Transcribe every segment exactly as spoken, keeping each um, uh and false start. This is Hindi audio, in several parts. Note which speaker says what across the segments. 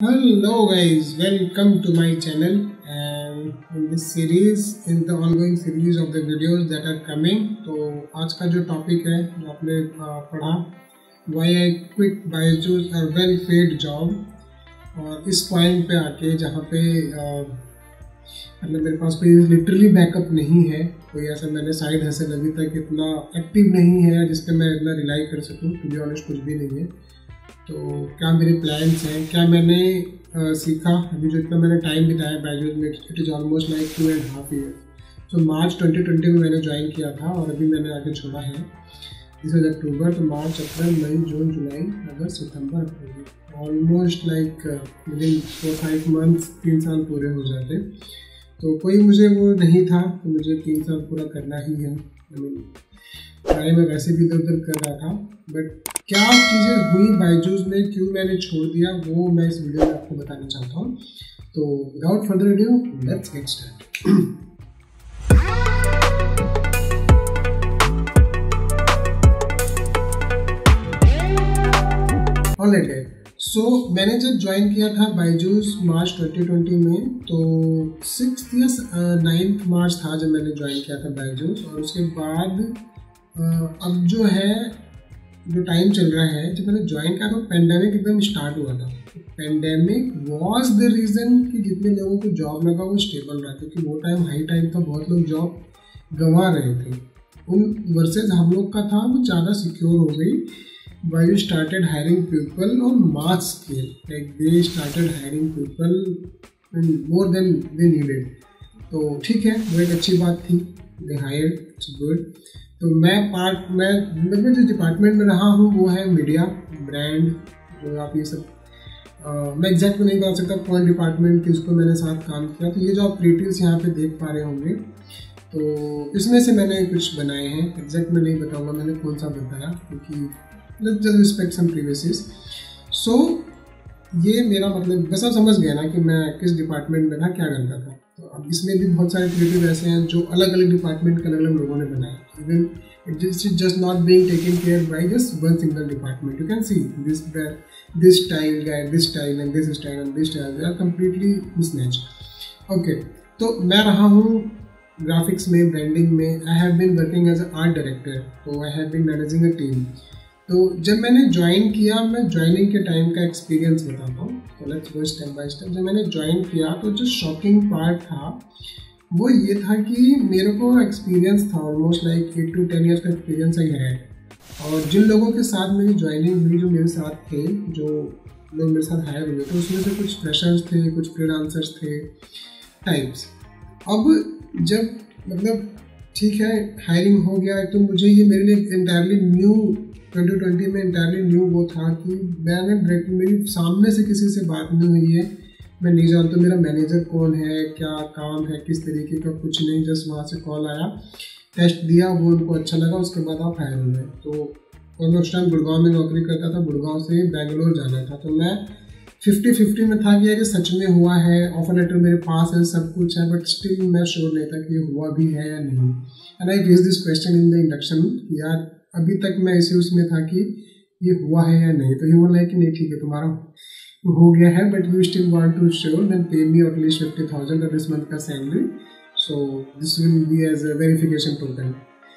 Speaker 1: Hello guys, welcome to my channel and in this series, in the ongoing series of the videos that are coming. तो आज का जो टॉपिक है जो आपने पढ़ा Why I quit Byju's a well paid job, और इस पॉइंट पे आके जहाँ पे मतलब मेरे पास कोई लिटरली बैकअप नहीं है, कोई ऐसा मैंने साइड हसल अभी तक इतना एक्टिव नहीं है जिस पे मैं इतना रिलाई कर सकूँ। टू बी ऑनेस्ट कुछ भी नहीं है। तो क्या मेरे प्लान्स हैं, क्या मैंने आ, सीखा अभी जो इतना मैंने टाइम बिताया बायजूस में, it is almost like two and half year. तो मार्च ट्वेंटी ट्वेंटी में मैंने ज्वाइन किया था और अभी मैंने आगे छोड़ा है। दिस इज अक्टूबर, तो मार्च अप्रैल मई जून जुलाई अगस्त सितंबर October, almost like within four five months तीन साल पूरे हो जाते। तो कोई मुझे वो नहीं था तो मुझे तीन साल पूरा करना ही है। पढ़ाई में वैसे भी इधर उधर कर रहा था, बट क्या चीज़ें हुई बायजूस में, क्यों मैंने छोड़ दिया, वो मैं इस वीडियो में आपको बताना चाहता हूँ। तो without further ado let's get start. Alright guys, so मैंने जब ज्वाइन किया था बायजूस मार्च ट्वेंटी ट्वेंटी में, तो सिक्स या नाइन्थ मार्च था जब मैंने ज्वाइन किया था बायजूस। और उसके बाद अब जो है जो टाइम चल रहा है, जब मैंने ज्वाइन किया तो पेंडेमिक एकदम स्टार्ट हुआ था। पेंडेमिक वाज द रीज़न कि जितने लोगों को जॉब लगा वो स्टेबल रहा, क्योंकि वो टाइम हाई टाइम था, बहुत लोग जॉब गंवा रहे थे। उन वर्सेस हम लोग का था वो ज़्यादा सिक्योर हो गई। By started hiring people on mass scale, like they started hiring people more than they needed. तो ठीक है, वो एक अच्छी बात थी, दे हायर्ड, इट्स गुड। तो मैं पार्ट मैं मैं जिस डिपार्टमेंट में रहा हूँ वो है मीडिया ब्रांड, जो आप ये सब आ, मैं एग्जैक्ट नहीं बता सकता कौन डिपार्टमेंट किसको मैंने साथ काम किया। तो ये जो आप क्रिएटिव्स यहाँ पे देख पा रहे होंगे, तो इसमें से मैंने कुछ बनाए हैं। एग्जैक्ट मैं नहीं बताऊँगा मैंने कौन सा बताया, क्योंकि let's just respect some previouses. So ये मेरा मतलब बस आप समझ गए ना कि मैं किस डिपार्टमेंट में था, क्या करता था। तो अब इसमें भी बहुत सारे क्रिएटिव ऐसे हैं जो अलग अलग डिपार्टमेंट के अलग अलग लोगों ने बनाए। Even it is just not being taken care by just one single department. You can see this this style guy, this style and this style and this style, they are completely mismatched. Okay, तो मैं रहा हूँ ग्राफिक्स में, ब्रांडिंग में। I have been working as a art director, तो I have been managing a team. तो जब मैंने ज्वाइन किया, मैं ज्वाइनिंग के टाइम का एक्सपीरियंस बताता हूँ। तो let's go step by step. जब मैंने ज्वाइन किया तो जो शॉकिंग पार्ट था वो ये था कि मेरे को एक्सपीरियंस था almost like eight to ten years का एक्सपीरियंस आई है। और जिन लोगों के साथ मेरी ज्वाइनिंग हुई, जो मेरे साथ थे, जो लोग मेरे साथ हायर हुए थे, उसमें से कुछ फ्रेशर्स थे, कुछ फ्रीलांसर्स थे टाइप्स। अब जब मतलब ठीक है हायरिंग हो गया, तो मुझे ये मेरे लिए इंटायरली न्यू ट्वेंटी ट्वेंटी में इंटायरली न्यू वो था कि मैंने डायरेक्ट मेरी सामने से किसी से बात नहीं हुई है, मैं नहीं जानता मेरा मैनेजर कौन है, क्या काम है, किस तरीके का, कुछ नहीं। जस्ट वहाँ से कॉल आया, टेस्ट दिया, वो उनको अच्छा लगा, उसके बाद आप हायर हुए। तो और मैं उस टाइम गुड़गांव में नौकरी करता था, गुड़गांव से बेंगलोर जाना था। तो मैं फिफ्टी फिफ्टी में था कि यार ये सच में हुआ है, ऑफर लेटर मेरे पास है, सब कुछ है, बट स्टिल मैं श्योर नहीं था कि ये हुआ भी है या नहीं। And I face this question in the induction कि यार अभी तक मैं इसी उसमें था कि ये हुआ है या नहीं। तो ये बोला है कि नहीं ठीक है तुम्हारा हो गया है, but you still want to sure, then pay me at least fifty thousand this month का salary, so this will be as a verification token.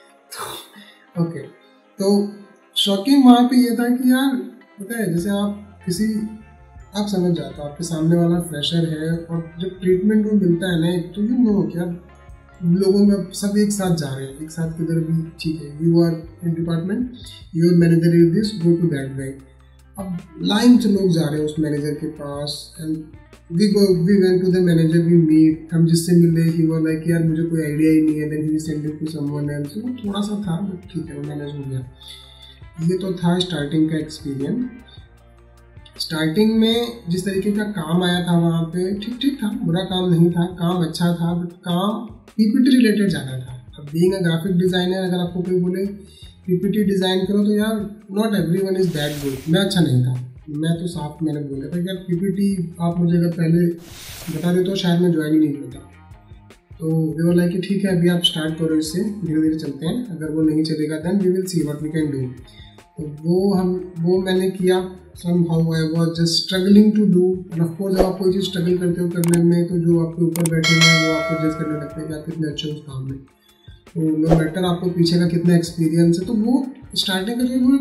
Speaker 1: Okay, तो शॉकिंग वहाँ पे ये था कि यार पता है, जैसे आप किसी आप समझ जाते हो आपके सामने वाला फ्रेशर है, और जब ट्रीटमेंट वो मिलता है ना, तो यू नो कि यार लोगों में सब एक साथ जा रहे हैं, एक साथ किधर भी ठीक है, you are in department, your manager is this, go to that way. अब लाइन से लोग जा रहे हैं उस मैनेजर के पास, and we go we went to the manager, we meet, हम जिससे मिले ही वो लाइक यार मुझे कोई आइडिया ही नहीं है, then he send it to someone else. वो थोड़ा सा था बट ठीक है, वो मैनेज हो गया। ये तो था स्टार्टिंग का एक्सपीरियंस। स्टार्टिंग में जिस तरीके का काम आया था वहाँ पे ठीक ठीक था, बुरा काम नहीं था, काम अच्छा था, बट काम पीपीटी रिलेटेड ज़्यादा था। अब बीइंग अ ग्राफिक डिज़ाइनर, अगर आपको कोई बोले पीपीटी डिज़ाइन करो तो यार not everyone is that good. मैं अच्छा नहीं था, मैं तो साफ मैंने बोला था कि यार पीपीटी आप मुझे अगर पहले बता देते तो शायद मैं ज्वाइन ही नहीं करता। तो वो लाइक कि ठीक है अभी आप स्टार्ट करो, इससे धीरे धीरे चलते हैं, अगर वो नहीं चलेगा then we will see what we can do. तो वो हम वो मैंने किया। somehow I was just struggling to do, and of course जब आप कोई चीज़ स्ट्रगल करते हो करने में तो जो आपके ऊपर बैठे हुए हैं वो आपको जज करने लगते हैं कि आप कितने अच्छे हो उस काम में। तो नो मैटर आपको पीछे का कितना एक्सपीरियंस है, तो वो स्टार्टिंग का जो वो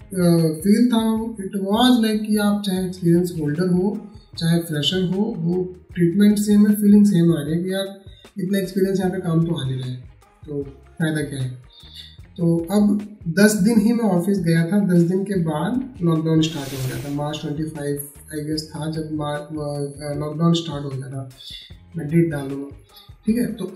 Speaker 1: फील था इट वाज लाइक कि आप चाहे एक्सपीरियंस होल्डर हो चाहे फ्रेशर हो, वो ट्रीटमेंट सेम है, फीलिंग सेम आ रही है कि यार इतना एक्सपीरियंस यहाँ पे काम तो आने रहे, तो फ़ायदा क्या है। तो अब दस दिन ही मैं ऑफिस गया था, दस दिन के बाद लॉकडाउन स्टार्ट हो गया था। मार्च पच्चीस आई गेस था जब लॉकडाउन स्टार्ट हो गया था, मैं डेट डाल दूँगा, ठीक है। तो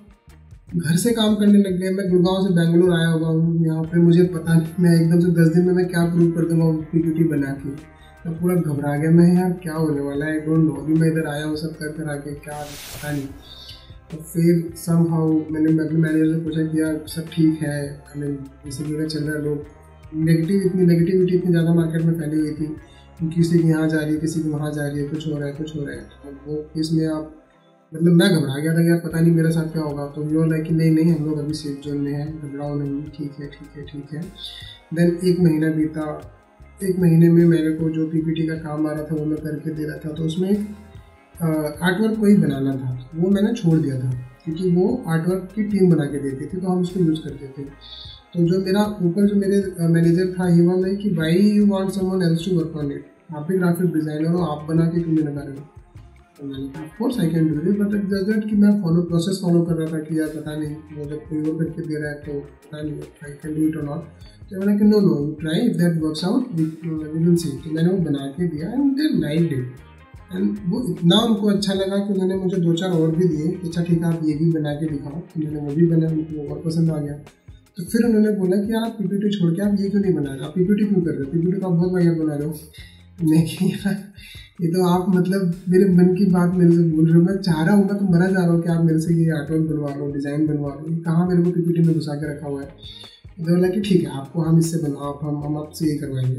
Speaker 1: अब घर से काम करने लग गए। मैं गुड़गांव से बेंगलोर आया हुआ हूँ, यहाँ पे मुझे पता नहीं मैं एकदम से दस दिन में मैं क्या प्रूव कर दूँगा पीपीटी बना के। मैं पूरा घबरा गया, मैं यार क्या होने वाला है, आई डोंट नो। अभी मैं इधर आया हूँ सब कर कर आके, क्या पता नहीं। तो फिर समहाउ मैंने अपने मैनेजर से पूछा कि यार सब ठीक है, हमें इसी जगह चल रहा है। लोग नेगेटिव इतनी नेगेटिविटी इतनी ज़्यादा मार्केट में फैली हुई थी, किसी की यहाँ जा रही है किसी की वहाँ जा रही है, कुछ हो रहा है कुछ हो रहा है। तो वो इसमें आप मतलब मैं घबरा गया था यार पता नहीं मेरे साथ क्या होगा। तो ये लाइक कि नहीं नहीं हम लोग अभी सेफ जोन में हैं, घबराओ नहीं, ठीक है ठीक है ठीक है। देन एक महीना बीता। एक महीने में मेरे को जो पीपीटी का काम आ रहा था वो मैं करके दे रहा था। तो उसमें एक आर्टवर्क कोई बनाना था, वो मैंने छोड़ दिया था क्योंकि वो आर्टवर्क की टीम बना के देती थी तो हम उसको यूज़ करते थे। तो जो मेरा ऊपर जो मेरे मैनेजर था ये वाला है कि why you want someone else to work on it, आप भी ग्राफिक डिज़ाइनर हो, आप बना के क्यों नहीं लगा रहे हो। तो मैंने कहा of course I can do this, but it just that कि मैं फॉलो प्रोसेस फॉलो कर रहा था कि यार पता नहीं वो जब कोई और करके दे रहा है तो पता नहीं आई कैन डू इट और नॉट। तो मैंने कहा no no try, if that works out we will see. तो मैंने वो बना के दिया and they liked it. And वो इतना उनको अच्छा लगा कि उन्होंने मुझे दो चार और भी दिए, अच्छा ठीक है आप ये भी बना के दिखाओ। तो मैंने वो भी बना, उनको और पसंद आ गया। तो फिर उन्होंने बोला कि यार आप पीपीटी छोड़ के आप ये क्यों नहीं बना रहे, आप पीपीटी क्यों कर रहे हो, पीपीटी तो आप बहुत बढ़िया बना रहे हो। मैं कि यार ये तो आप मतलब मेरे मन की बात मेरे से बोल रहे हो, मैं चाह रहा हूँ, मैं तो मरा जा रहा हूँ कि आप मेरे से ये आर्टवर्क बनवा लो, डिज़ाइन बनवा लो, ये कहाँ मेरे को पीपीटी में घुसा के रखा हुआ है। तो बोला कि ठीक है आपको हम इससे बनाओ, आप हम हम आपसे ये करवाएंगे।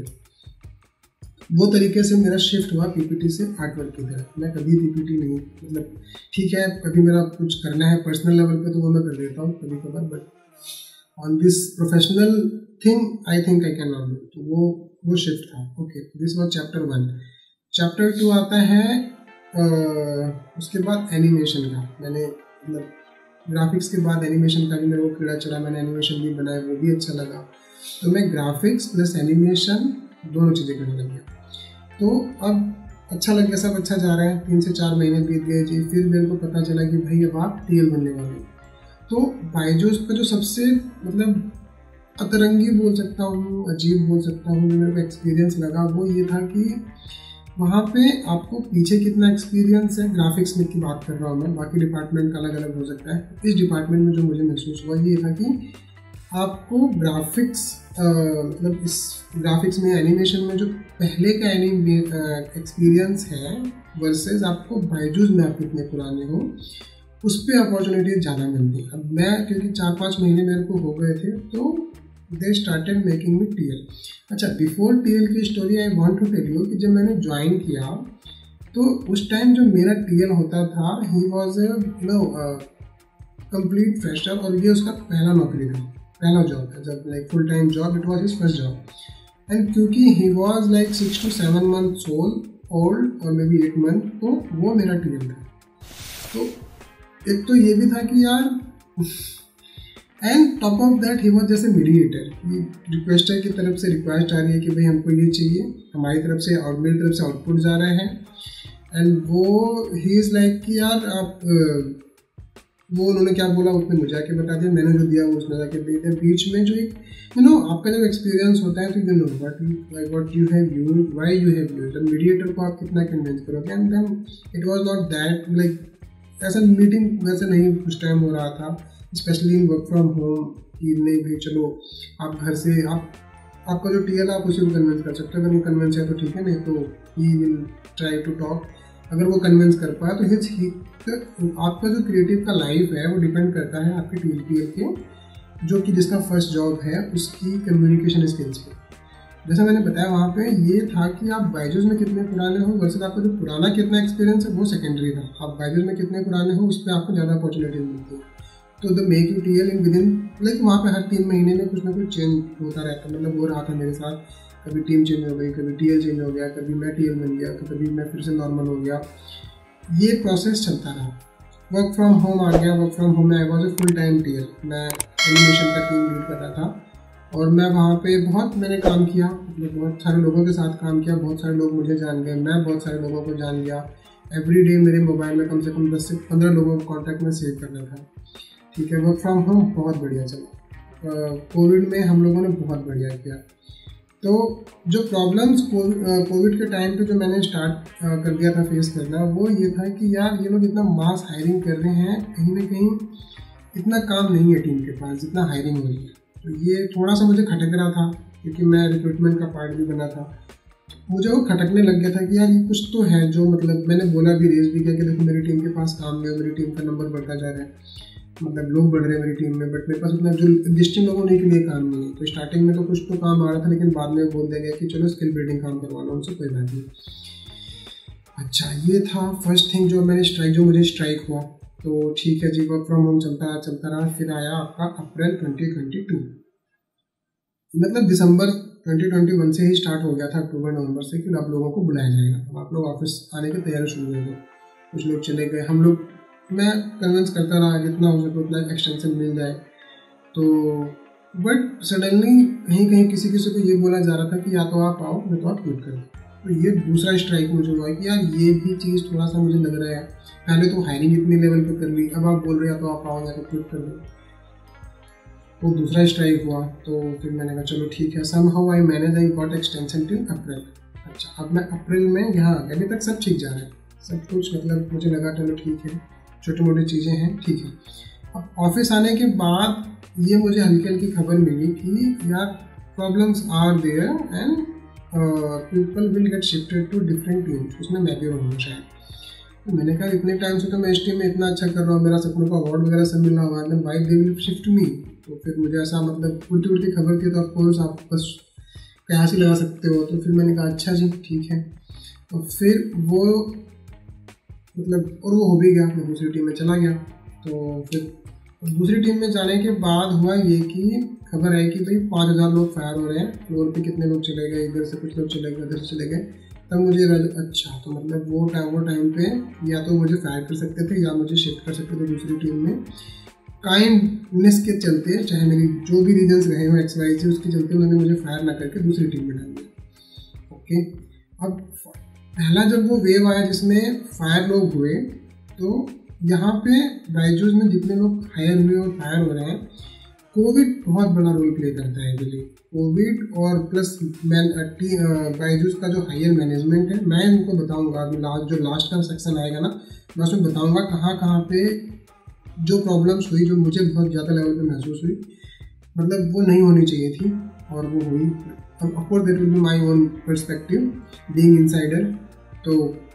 Speaker 1: वो तरीके से मेरा शिफ्ट हुआ पीपीटी से आर्टवर्क की तरफ। मैं कभी पीपीटी नहीं, मतलब ठीक है कभी मेरा कुछ करना है पर्सनल लेवल पे तो वो मैं कर देता हूँ कभी कभार, but on this professional thing I think I can not do. तो वो वो शिफ्ट था। Okay, this was chapter one. Chapter two आता है आ, उसके बाद एनिमेशन का। मैंने मतलब ग्राफिक्स के बाद एनिमेशन का भी मेरे को कीड़ा चढ़ा, मैंने एनिमेशन भी बनाया, वो भी अच्छा लगा। तो मैं ग्राफिक्स प्लस एनिमेशन दोनों चीज़ें करने लग गया। तो अब अच्छा लग गया, सब अच्छा जा रहा है। तीन से चार महीने बीत गए जी, फिर मेरे को पता चला कि भाई अब आप टीएल बनने वाले हो। तो बायजूस का जो सबसे मतलब अतरंगी बोल सकता हूँ, अजीब बोल सकता हूँ, मेरे को एक्सपीरियंस लगा वो ये था कि वहाँ पे आपको पीछे कितना एक्सपीरियंस है। ग्राफिक्स में की बात कर रहा हूँ मैं, बाकी डिपार्टमेंट का अलग अलग हो सकता है। इस डिपार्टमेंट में जो मुझे महसूस हुआ ये था कि आपको ग्राफिक्स मतलब इस ग्राफिक्स में एनिमेशन में जो पहले का एनिमे एक्सपीरियंस है वर्सेस आपको बायजूस में आप कितने पुराने हो उस पर अपॉर्चुनिटी ज़्यादा मिलती है। अब मैं क्योंकि चार पाँच महीने मेरे को हो गए थे तो they started making me TL. अच्छा, बिफोर टीएल की story I want to tell you कि जब मैंने ज्वाइन किया तो उस टाइम जो मेरा टीएल होता था he was you know complete fresher, और ये उसका पहला नौकरी था, पहला जॉब था, जब like full time job, it was his first job. And क्योंकि he was like six to seven months old और मे बी एट मंथ, तो वो मेरा टीएल था। तो एक तो ये भी था कि यार and top of that he was जैसे मीडिएटर, रिक्वेस्टर की तरफ से रिक्वेस्ट आ रही है कि भाई हमको ये चाहिए, हमारी तरफ से और मेरी तरफ से आउटपुट जा रहे हैं। एंड वो ही इज़ लाइक कि यार आप वो उन्होंने क्या बोला उसने मुझे आके बता दिया, मैंने जो दिया वो उसने जाके दे दिया। बीच में जो एक यू नो आपका जब एक्सपीरियंस होता है तो you know what what you have used, why you have used, जब मीडिएटर को आप कितना कन्विंस करोगे। And then it was not that like ऐसा मीटिंग वैसे नहीं कुछ टाइम हो रहा था, specially in work from home कि नहीं भाई चलो आप घर से आप आपका जो टीएल आप उसी को कन्विंस कर सकते हो। अगर वो कन्विंस है तो ठीक है, नहीं तो he will try to talk. अगर वो कन्विंस कर पाया तो हिज ही आपका जो क्रिएटिव का लाइफ है वो डिपेंड करता है आपके टीएल के, जो कि जिसका फर्स्ट जॉब है उसकी कम्युनिकेशन स्किल्स पे। जैसा मैंने बताया वहाँ पे ये था कि आप बायजूस में कितने पुराने हो वर्सेस आपका जो पुराना कितना एक्सपीरियंस है वो सेकेंडरी था। आप बायजूस में कितने पुराने हो उस पर आपको ज़्यादा अपॉर्चुनिटी मिलती है। तो the make you TL in within लेकिन वहाँ पे हर तीन महीने में कुछ ना कुछ चेंज होता रहता, मतलब हो रहा था मेरे साथ। कभी टीम चेंज हो गई, कभी टीएल चेंज हो गया, कभी मैं टीएल बन गया, तो कभी मैं फिर से नॉर्मल हो गया। ये प्रोसेस चलता रहा। वर्क फ्रॉम होम आ गया। वर्क फ्रॉम होम में I was a full time TL. मैं एनिमेशन का टीम लीड कर रहा था और मैं वहाँ पे बहुत मैंने काम किया, मतलब बहुत सारे लोगों के साथ काम किया। बहुत सारे लोग मुझे जान गए, मैं बहुत सारे लोगों को जान गया। एवरी डे मेरे मोबाइल में कम से कम दस से पंद्रह लोगों को कॉन्टैक्ट में सेव करना था। ठीक है, वर्क फ्रॉम होम बहुत बढ़िया चला। कोविड में हम लोगों ने बहुत बढ़िया किया। तो जो प्रॉब्लम्स कोविड के टाइम पे जो मैंने स्टार्ट कर दिया था फेस करना, वो ये था कि यार ये लोग इतना मास हायरिंग कर रहे हैं, कहीं ना कहीं इतना काम नहीं है टीम के पास जितना हायरिंग हो रही है। तो ये थोड़ा सा मुझे खटक रहा था, क्योंकि मैं रिक्रूटमेंट का पार्ट भी बना था। मुझे वो खटकने लग गया था कि यार ये कुछ तो है जो, मतलब मैंने बोला भी, रेस भी किया कि देखो मेरी टीम के पास काम नहीं है, मेरी टीम का नंबर बढ़ता जा रहा है, मतलब लोग बढ़ रहे हैं मेरी टीम में, बट मेरे पास उतना जो एग्जिस्टिंग लोगों ने के लिए काम नहीं है। तो स्टार्टिंग में तो कुछ तो काम आ रहा था, लेकिन बाद में बोल दिया गया कि चलो स्किल बिल्डिंग काम करवा लो उनसे, कोई बात नहीं। अच्छा, ये था फर्स्ट थिंग जो मैंने स्ट्राइक जो मुझे स्ट्राइक हुआ। तो ठीक है जी, वर्क फ्रॉम होम चलता रहा चलता रहा फिर आया आपका अप्रैल ट्वेंटी ट्वेंटी टू, मतलब दिसंबर ट्वेंटी ट्वेंटी वन से ही स्टार्ट हो गया था, अक्टूबर नवंबर से, कि आप लोगों को बुलाया जाएगा, अब आप लोग ऑफिस आने की तैयारी शुरू हो गई। कुछ लोग चले गए, हम लोग, मैं कन्विंस करता रहा जितना हो सके उतना एक्सटेंशन मिल जाए। तो बट सडनली कहीं कहीं किसी किसी को ये बोला जा रहा था कि या तो आप आओ या तो आप क्विट करो। तो ये दूसरा स्ट्राइक मुझे हुआ कि यार ये भी चीज़ थोड़ा सा मुझे लग रहा है, पहले तो हायरिंग इतने लेवल पे कर ली, अब आप बोल रहे हो या तो आप आओ या तो क्विट कर दो। वो दूसरा स्ट्राइक हुआ। तो फिर मैंने कहा चलो ठीक है, somehow I manage, I got extension till April. अच्छा, अब मैं अप्रैल में यहाँ आ गया, अभी तक सब ठीक जा रहा है, सब कुछ, मतलब मुझे लगा चलो ठीक है, छोटी मोटी चीज़ें हैं, ठीक है। अब ऑफिस आने के बाद ये मुझे हल्की हल्की खबर मिली कि यार problems are there and people will get shifted to different teams, उसमें मैं भी रहूँगा शायद। तो मैंने कहा इतने टाइम से तो मैं इस टीम में इतना अच्छा कर रहा हूँ, मेरा सपनों का अवार्ड वगैरह सब मिला हुआ है, why they will shift me. तो फिर मुझे ऐसा, मतलब उल्टी उल्टी खबर थी, तो ऑफकोर्स आप बस कयास ही लगा सकते हो। तो फिर मैंने कहा अच्छा जी ठीक है। तो फिर वो मतलब और वो हो भी गया, मैं दूसरी टीम में चला गया। तो फिर दूसरी टीम में जाने के बाद हुआ ये कि खबर आई कि भाई पाँच हज़ार लोग फायर हो रहे हैं, फ्लोर पे कितने लोग चले गए, इधर से कुछ लोग चले गए, उधर से चले गए। तब मुझे अच्छा, तो मतलब वो टाइम वो टाइम पे या तो मुझे फायर कर सकते थे या मुझे शिफ्ट कर सकते थे दूसरी टीम में। काइंडनेस के चलते, चाहे मेरी जो भी रीजंस रहे हो एक्स वाई जी, उसके चलते उन्होंने मुझे फायर ना करके दूसरी टीम में डाल दिया। ओके, अब पहला जब वो वेव आया जिसमें फायर लोग हुए, तो यहाँ पे बायजूस में जितने लोग हायर हुए और फायर हो रहे हैं, कोविड बहुत बड़ा रोल प्ले करता है बिल्कुल। कोविड और प्लस मैन बायजूस का जो हायर मैनेजमेंट है, मैं उनको बताऊंगा लास्ट जो लास्ट का सेक्शन आएगा ना, मैं उसमें बताऊंगा कहाँ कहाँ पे जो प्रॉब्लम्स हुई, जो मुझे बहुत ज़्यादा लेवल पे महसूस हुई, मतलब वो नहीं होनी चाहिए थी और वो हुई। अब of course that will be my own perspective being insider. तो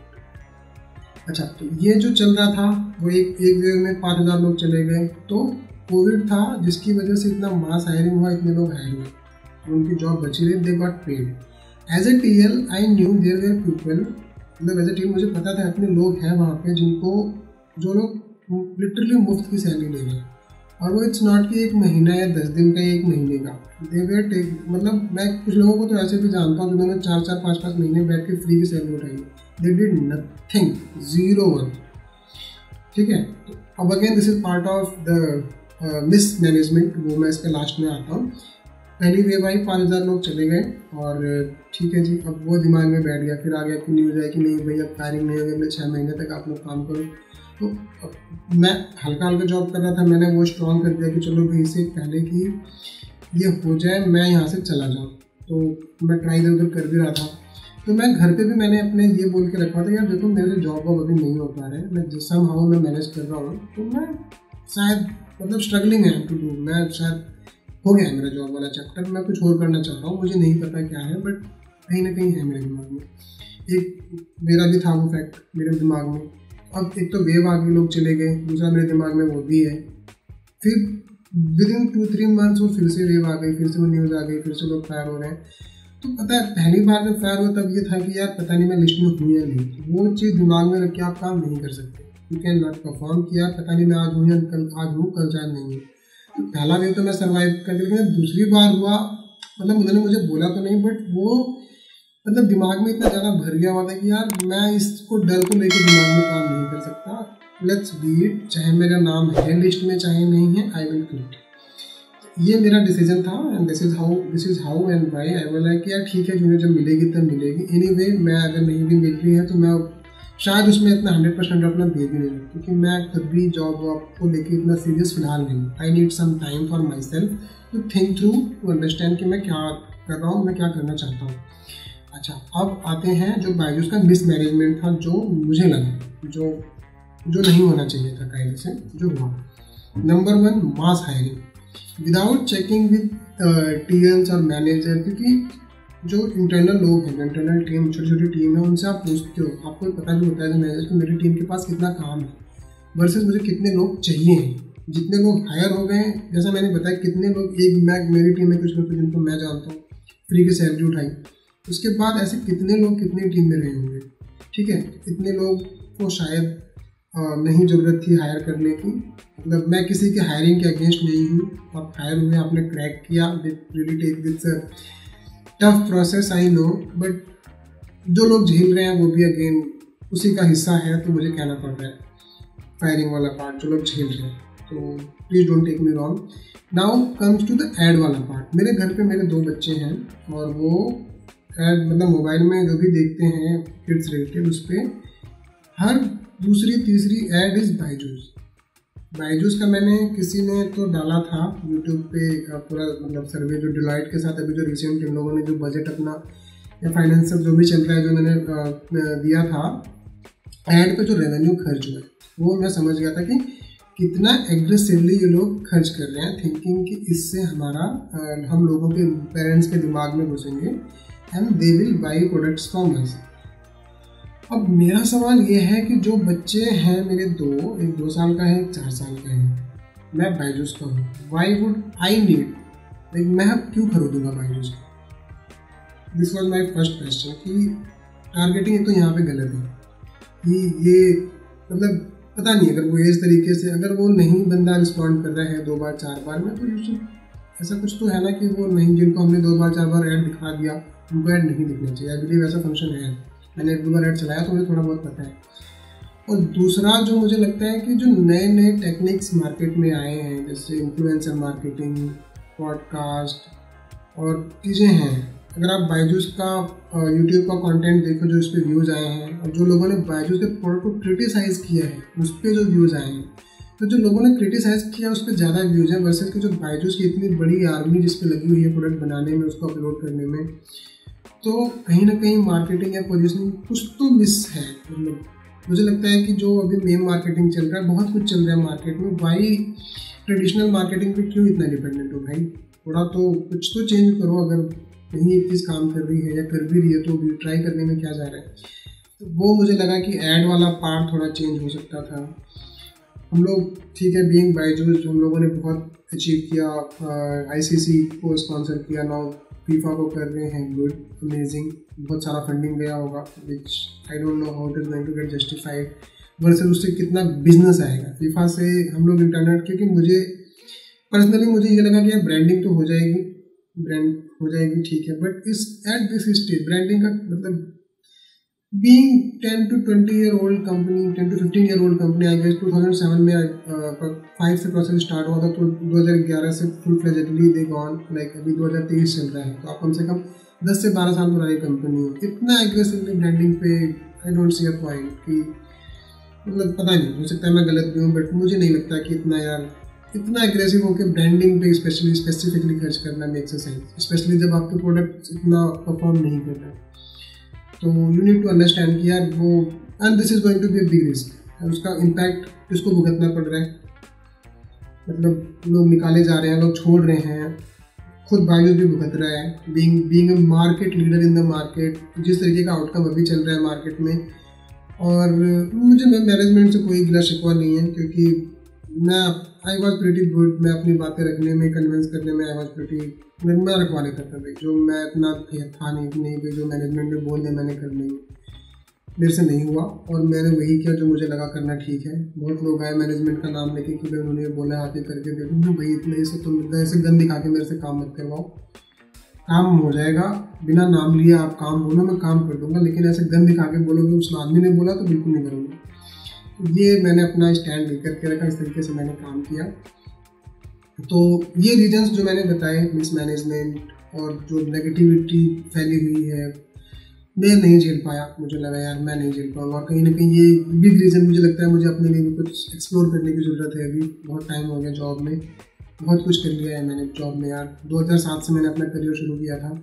Speaker 1: अच्छा, तो ये जो चल रहा था वो एक एक वेव में पाँच हज़ार लोग चले गए। तो कोविड था जिसकी वजह से इतना मास हायरिंग हुआ, इतने लोग हायर हुए, तो उनकी जॉब बची रही, they got paid. As a T L I knew there were people, मतलब एज ए टी एल मुझे पता था इतने लोग हैं वहाँ पे जिनको, जो लोग लिटरली मुफ्त की सैलरी ले रहे हैं। और वो इट्स नॉट कि एक महीना या दस दिन का या एक महीने का, दे वेर टेक, मतलब मैं कुछ लोगों को तो ऐसे भी जानता हूँ जिन्होंने चार चार पाँच पाँच महीने बैठ के फ्री की सैलरी उठाई, they did nothing, zero one. ठीक है, तो अब again this is part of the mismanagement, वो मैं इसके लास्ट में आता हूँ। पहली वेव आई, पाँच हज़ार लोग चले गए और ठीक है जी, अब वो दिमाग में बैठ गया। फिर आ गया कि न्यूज़ है कि नहीं भाई अब फायरिंग नहीं होगी, अगले छः महीने तक आप लोग काम करो। तो मैं हल्का हल्का जॉब कर रहा था, मैंने वो स्ट्रॉन्ग कर दिया कि चलो भाई इससे पहले कि ये हो जाए मैं यहाँ से चला जाऊँ। तो मैं ट्राई इधर उधर कर भी रहा था। तो मैं घर पे भी मैंने अपने ये बोल के रखा था यार देखो मेरे जॉब अब अभी नहीं हो पा रहा है, मैं जिस सम हाउ मैं मैनेज कर रहा हूँ, तो मैं शायद मतलब स्ट्रगलिंग है टू डू, मैं शायद हो गया है मेरा जॉब वाला चैप्टर, मैं कुछ और करना चाह रहा हूँ, मुझे नहीं पता क्या है, बट कहीं ना कहीं है मेरे दिमाग में। एक मेरा भी था वो फैक्ट मेरे दिमाग में। अब एक तो वेव आ गई, लोग चले गए, दूसरा मेरे दिमाग में वो भी है। फिर within two three months वो फिर से वेव आ गई, फिर से वो न्यूज़ आ गई, फिर से लोग फायर हो रहे हैं। तो पता है पहली बार जब फायर हुआ तब ये था कि यार पता नहीं मैं लिस्ट में हूँ या नहीं, वो चीज़ दिमाग में रख के आप काम नहीं कर सकते। यू कैन नॉट परफॉर्म किया, पता नहीं मैं आज हूँ या कल, आज हूँ कल शायद नहीं हूँ। पहला वेव तो मैं सर्वाइव कर गया, लेकिन दूसरी बार हुआ, मतलब उन्होंने मुझे बोला तो नहीं, बट वो मतलब दिमाग में इतना ज़्यादा भर गया हुआ था कि यार मैं इसको डर को लेकर दिमाग में काम नहीं कर सकता। लेट्स बी इट, चाहे मेरा नाम है लिस्ट में चाहे नहीं है, आई विल क्विट। ये मेरा डिसीजन था and this is how this is how and why I was like यार ठीक है, जूनियर जब मिलेगी तब मिलेगी। एनीवे मैं अगर नहीं भी मिल रही है तो मैं शायद उसमें इतना हंड्रेड परसेंट अपना दे भी नहीं सकती, क्योंकि मैं खुद भी जॉब वॉब को लेकर इतना सीरियस फिलहाल नहीं। I need some time for myself to think through, to understand कि मैं क्या कर रहा हूँ, मैं क्या करना चाहता हूँ। अच्छा, अब आते हैं जो बायजूस का मिसमैनेजमेंट था, जो मुझे लगा जो जो नहीं होना चाहिए था, कायदे से जो हुआ। Number one, mass hiring without checking with TLs और मैनेजर, क्योंकि जो इंटरनल लोग हैं, जो इंटरनल टीम, छोटी छोटी टीम है, उनसे आप पूछते हो, आपको पता भी होता है मैनेजर को मेरी टीम के पास कितना काम है वर्सेस मुझे कितने लोग चाहिए हैं। जितने लोग हायर हो गए, जैसा मैंने बताया, कितने लोग, एक मैं मेरी टीम में कुछ लोग जिनको मैं जानता हूँ फ्री की सैलरी उठाई, उसके बाद ऐसे कितने लोग कितनी टीम में रहे होंगे। ठीक है, इतने लोग को शायद नहीं ज़रूरत थी हायर करने की। मतलब मैं किसी के हायरिंग के अगेंस्ट नहीं हूँ, आप हायर हुए, आपने क्रैक किया, really take this tough process, I know, but जो लोग झेल रहे हैं वो भी अगेन उसी का हिस्सा है, तो मुझे कहना पड़ रहा है फायरिंग वाला पार्ट जो लोग झेल रहे हैं। तो please don't take me wrong. Now comes to the ad वाला पार्ट। मेरे घर पे मेरे दो बच्चे हैं और वो एड मतलब मोबाइल में जो भी देखते हैं किड्स रिलेटेड, उस पर हर दूसरी तीसरी एड इज़ बायजूस। बायजूस का मैंने किसी ने तो डाला था यूट्यूब पे पूरा मतलब सर्वे, जो डिलाइट के साथ अभी जो रिसेंट इन लोगों ने जो बजट अपना या फाइनेंशियल जो भी चल रहा है, जो मैंने दिया था एड पे जो रेवेन्यू खर्च हुआ है, वो मैं समझ गया था कि कितना एग्रेसिवली ये लोग खर्च कर रहे हैं, थिंकिंग कि इससे हमारा हम लोगों के पेरेंट्स के दिमाग में घुसेंगे and they will buy products from us. अब मेरा सवाल ये है कि जो बच्चे हैं मेरे दो, एक दो साल का है, एक चार साल का है, मैं बायजूस का हूँ, why would I need, like मैं क्यों खरीदूंगा Byju's? This was my first question कि टारगेटिंग तो यहाँ पे गलत है कि ये मतलब पता नहीं, अगर वो इस तरीके से अगर वो नहीं बंदा रिस्पॉन्ड कर रहा है दो बार चार बार में, तो यू ऐसा कुछ तो है ना कि वो नहीं, जिनको हमने दो बार चार बार ऐड दिखा दिया उनको ऐड नहीं दिखना चाहिए। आई बिलीव ऐसा फंक्शन है, मैंने एक दो बार ऐड चलाया तो मुझे थोड़ा बहुत पता है। और दूसरा जो मुझे लगता है कि जो नए नए टेक्निक्स मार्केट में आए हैं, जैसे इन्फ्लुएंसर मार्केटिंग, पॉडकास्ट और चीज़ें हैं, अगर आप बायजूस का यूट्यूब का कंटेंट देखो जो इस पर व्यूज़ आए हैं, और जो लोगों ने बायजूस के प्रोडक्ट को क्रिटिसाइज़ किया है उस पर जो व्यूज़ आए हैं, तो जो लोगों ने क्रिटिसाइज़ किया उस पर ज़्यादा व्यूज़ हैं वर्सेस कि जो बायजूस की इतनी बड़ी आर्मी जिस पर लगी हुई है प्रोडक्ट बनाने में, उसको अपलोड करने में, तो कहीं ना कहीं मार्केटिंग या पोजीशनिंग कुछ तो मिस है। मतलब मुझे लगता है कि जो अभी मेन मार्केटिंग चल रहा है, बहुत कुछ चल रहा है मार्केट में, वाई ट्रेडिशनल मार्केटिंग पे क्यों इतना डिपेंडेंट हो भाई? थोड़ा तो कुछ तो चेंज करो। अगर कहीं एक चीज़ काम कर रही है या कर भी रही है तो भी ट्राई करने में क्या जा रहा है? तो वो मुझे लगा कि ऐड वाला पार्ट थोड़ा चेंज हो सकता था। हम लोग ठीक है, बीइंग बायजूस हम लोगों ने बहुत अचीव किया, आईसीसी को स्पॉन्सर किया, नाउ फीफा को कर रहे हैं, गुड, अमेजिंग, बहुत सारा फंडिंग गया होगा, which I don't know how it is going to get justified, versus उससे कितना बिजनेस आएगा फीफा से हम लोग इंटरनेट। क्योंकि मुझे पर्सनली मुझे ये लगा कि ब्रांडिंग तो हो जाएगी, ब्रांड हो जाएगी ठीक है, बट इस एट दिस स्टेज ब्रांडिंग का मतलब being ten to twenty year old company, ten to fifteen year old company, I guess two thousand seven में फाइव से प्रोसेस स्टार्ट हुआ था, तो दो हज़ार ग्यारह से full fledgedly they gone, like अभी दो हज़ार तेईस चल रहा है, तो आप कम से कम दस से बारह साल पुरानी कंपनी हो, इतना एग्रेसिवली ब्रांडिंग पे I don't see a point कि मतलब पता नहीं, हो सकता है मैं गलत भी हूँ, बट मुझे नहीं लगता कि इतना यार इतना एग्रेसिव होकर ब्रांडिंग पे स्पेशली स्पेसिफिकली खर्च करना मेक्स सेंस, स्पेशली जब आपके प्रोडक्ट इतना परफॉर्म नहीं कर रहे। तो यू नीड टू अंडरस्टैंड कि यार वो and this is going to be a big risk, उसका इम्पैक्ट किसको भुगतना पड़ रहा है? मतलब लोग निकाले जा रहे हैं, लोग छोड़ रहे हैं, खुद बायजूस भी भुगत रहा है, being being a market leader in the market, जिस तरीके का आउटकम अभी चल रहा है मार्केट में। और मुझे मैनेजमेंट से कोई गिला शिकवा नहीं है, क्योंकि मैं आई वॉज प्रिटी गुड, मैं अपनी बातें रखने में, कन्विंस करने में आई वॉज प्रिटी, मैं रखवा लेता था भाई, जो मैं इतना था नहीं कि नहीं भाई जो मैनेजमेंट में बोल दे मैंने कर नहीं। मेरे से नहीं हुआ और मैंने वही किया जो मुझे लगा करना ठीक है। बहुत लोग आए मैनेजमेंट का नाम लेके कि भाई उन्होंने बोला आप ये करके दे दो, भाई इतने ऐसे तो मिलता है, ऐसे गन दिखा के मेरे से काम मत करवाओ। काम हो जाएगा बिना नाम लिए, आप काम बोलो मैं काम कर दूंगा, लेकिन ऐसे गन दिखा के बोलोगे उस आदमी ने बोला तो बिल्कुल नहीं करूँगा। ये मैंने अपना स्टैंड लेकर के रखा, इस तरीके से मैंने काम किया। तो ये रीजंस जो मैंने बताए, मिसमैनेजमेंट और जो नेगेटिविटी फैली हुई है, मैं नहीं झेल पाया। मुझे लगा यार मैं नहीं झेल पाऊंगा, और कहीं ना कहीं ये बिग रीज़न मुझे लगता है मुझे अपने लिए भी कुछ एक्सप्लोर करने की ज़रूरत है। अभी बहुत टाइम हो गया जॉब में, बहुत कुछ कर लिया है मैंने जॉब में यार। दो हज़ार सात से मैंने अपना करियर शुरू किया था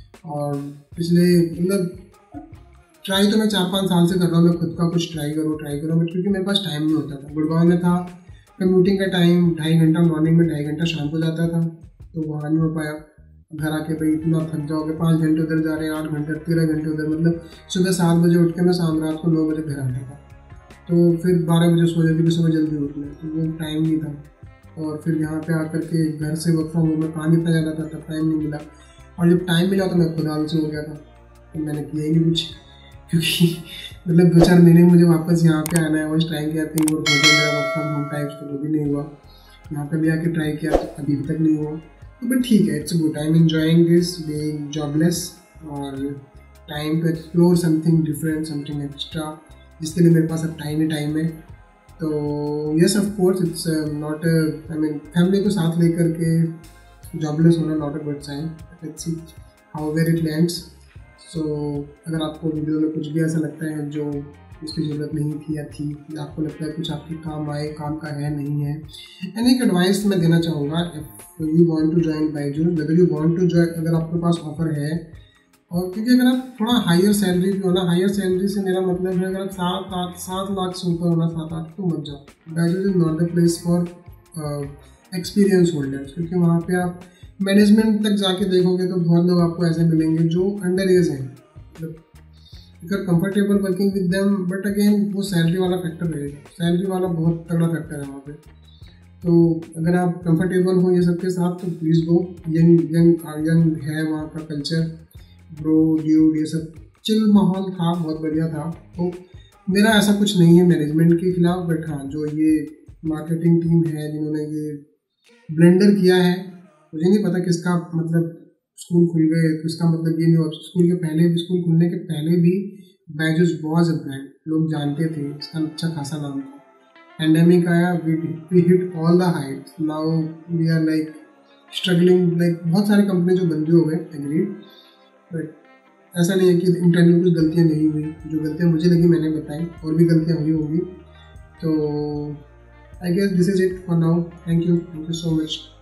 Speaker 1: और पिछले मतलब ट्राई तो मैं चार पाँच साल से कर रहा हूँ, मैं खुद का कुछ ट्राई करूँ ट्राई करूँ बट क्योंकि मेरे पास टाइम नहीं होता था। गुड़गांव में था, कम्यूटिंग का टाइम ढाई घंटा मॉर्निंग में, ढाई घंटा शाम को जाता था, तो वहाँ नहीं हो पाया। घर आके भाई इतना थक जाओगे, पाँच घंटे उधर जा रहे हैं, आठ घंटे तेरह घंटे उधर, मतलब सुबह सात बजे उठ के मैं शाम रात को नौ बजे घर आता था, तो फिर बारह बजे सो जाती थी, सुबह जल्दी उठना, तो वो टाइम नहीं था। और फिर यहाँ पे आकर के घर से वर्क फ्रॉम होम में काम इतना ज़्यादा था, तब टाइम नहीं मिला, और जब टाइम मिला तो मैं खुद आलसी हो गया था, तो मैंने किया ही नहीं कुछ, क्योंकि मतलब दो चार महीने मुझे वापस यहाँ पे आना है, वही ट्राई किया थी और हो गया मेरा वर्क फ्रॉम होम टाइप्स, तो वो भी नहीं हुआ। यहाँ पे भी आके ट्राई किया तो अभी तक नहीं हुआ, बट ठीक है, it's good, I am enjoying this being jobless, और time to explore something different, something extra, जिसके लिए मेरे पास अब टाइम ही टाइम है। तो yes of course it's not I mean family को साथ लेकर के जॉबलेस होना not a good sign, let's see how where it lands. So अगर आपको वीडियो में कुछ भी ऐसा लगता है जो उसकी ज़रूरत नहीं थी या थी, या आपको लगता है कुछ आपके काम आए, काम का है नहीं है, एंड एक एडवाइस मैं देना चाहूँगा, if you want to join Byju's, whether you want to join, अगर आपके पास ऑफर है, और क्योंकि अगर आप थोड़ा हायर सैलरी भी होना, हायर सैलरी से मेरा मतलब है अगर आप सात आठ सात लाख से ऊपर होना, सात आठ तो मत जाओ। Byju's is not the place for experience holders, क्योंकि वहाँ पे आप मैनेजमेंट तक जाके देखोगे तो बहुत लोग आपको ऐसे मिलेंगे जो अंडर एज हैं, मतलब you are comfortable working with them, but again वो सैलरी वाला फैक्टर रहेगा, सैलरी वाला बहुत तगड़ा फैक्टर है वहाँ पे। तो अगर आप कंफर्टेबल हो ये सबके साथ तो please go, young young young है वहाँ का कल्चर, ब्रो ड्यूड ये सब चिल माहौल था, बहुत बढ़िया था। तो मेरा ऐसा कुछ नहीं है मैनेजमेंट के खिलाफ, बट हाँ जो ये मार्केटिंग टीम है जिन्होंने ये ब्लेंडर किया है, मुझे नहीं पता किसका मतलब स्कूल खुल गए तो इसका मतलब ये नहीं हो, स्कूल के पहले भी, स्कूल खुलने के पहले भी बायजूस वाज अ ब्रांड, लोग जानते थे, इसका अच्छा खासा नाम था। पैंडेमिक आया, we hit all the heights, now we are like struggling, like बहुत सारी कंपनी जो बंद हो गए, एग्रीड, बट ऐसा नहीं है कि इंटरनल कुछ गलतियाँ नहीं हुई, जो गलतियाँ मुझे लगी मैंने बताई, और भी गलतियाँ हुई होंगी। तो I guess this is it for now, thank you thank you so much.